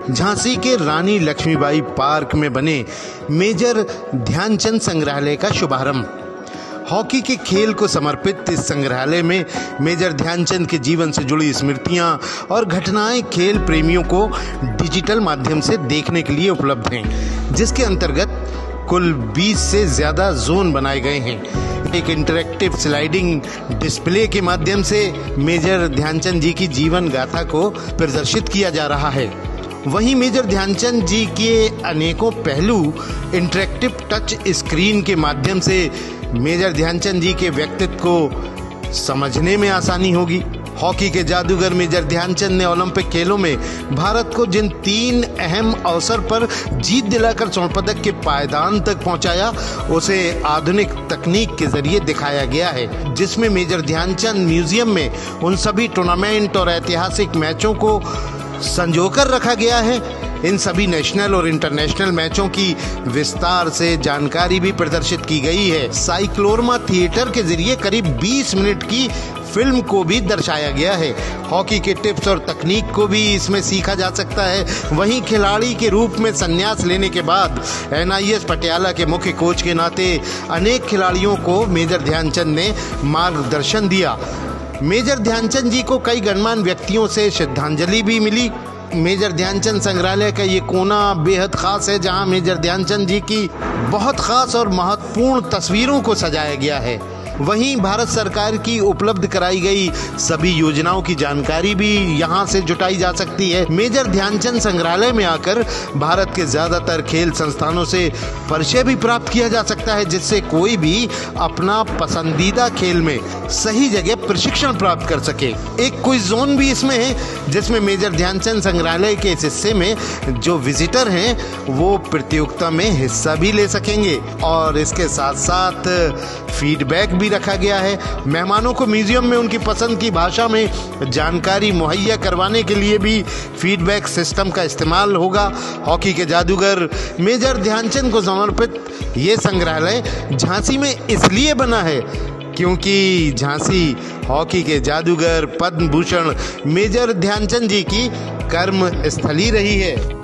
झांसी के रानी लक्ष्मीबाई पार्क में बने मेजर ध्यानचंद संग्रहालय का शुभारंभ। हॉकी के खेल को समर्पित इस संग्रहालय में मेजर ध्यानचंद के जीवन से जुड़ी स्मृतियां और घटनाएं खेल प्रेमियों को डिजिटल माध्यम से देखने के लिए उपलब्ध हैं, जिसके अंतर्गत कुल 20 से ज्यादा जोन बनाए गए हैं। एक इंटरैक्टिव स्लाइडिंग डिस्प्ले के माध्यम से मेजर ध्यानचंद जी की जीवन गाथा को प्रदर्शित किया जा रहा है। वहीं मेजर ध्यानचंद जी के अनेकों पहलू इंटरैक्टिव टच स्क्रीन के माध्यम से मेजर ध्यानचंद जी के व्यक्तित्व को समझने में आसानी होगी। हॉकी के जादूगर मेजर ध्यानचंद ने ओलंपिक खेलों में भारत को जिन 3 अहम अवसर पर जीत दिलाकर स्वर्ण पदक के पायदान तक पहुंचाया, उसे आधुनिक तकनीक के जरिए दिखाया गया है, जिसमें मेजर ध्यानचंद म्यूजियम में उन सभी टूर्नामेंट और ऐतिहासिक मैचों को संजोकर रखा गया है। इन सभी नेशनल और इंटरनेशनल मैचों की विस्तार से जानकारी भी प्रदर्शित की गई है। साइक्लोरमा थिएटर के जरिए करीब 20 मिनट की फिल्म को भी दर्शाया गया है। हॉकी के टिप्स और तकनीक को भी इसमें सीखा जा सकता है। वहीं खिलाड़ी के रूप में संन्यास लेने के बाद NIS पटियाला के मुख्य कोच के नाते अनेक खिलाड़ियों को मेजर ध्यानचंद ने मार्गदर्शन दिया। मेजर ध्यानचंद जी को कई गणमान्य व्यक्तियों से श्रद्धांजलि भी मिली। मेजर ध्यानचंद संग्रहालय का ये कोना बेहद खास है, जहां मेजर ध्यानचंद जी की बहुत खास और महत्वपूर्ण तस्वीरों को सजाया गया है। वहीं भारत सरकार की उपलब्ध कराई गई सभी योजनाओं की जानकारी भी यहां से जुटाई जा सकती है। मेजर ध्यानचंद संग्रहालय में आकर भारत के ज्यादातर खेल संस्थानों से परिचय भी प्राप्त किया जा सकता है, जिससे कोई भी अपना पसंदीदा खेल में सही जगह प्रशिक्षण प्राप्त कर सके। एक क्विज जोन भी इसमें है, जिसमें मेजर ध्यानचंद संग्रहालय के इस हिस्से में जो विजिटर हैं वो प्रतियोगिता में हिस्सा भी ले सकेंगे और इसके साथ साथ फीडबैक भी रखा गया है। मेहमानों को म्यूजियम में उनकी पसंद की भाषा में जानकारी मुहैया करवाने के लिए भी फीडबैक सिस्टम का इस्तेमाल होगा। हॉकी के जादूगर मेजर ध्यानचंद को समर्पित ये संग्रहालय झांसी में इसलिए बना है क्योंकि झांसी हॉकी के जादूगर पद्म भूषण मेजर ध्यानचंद जी की कर्म स्थली रही है।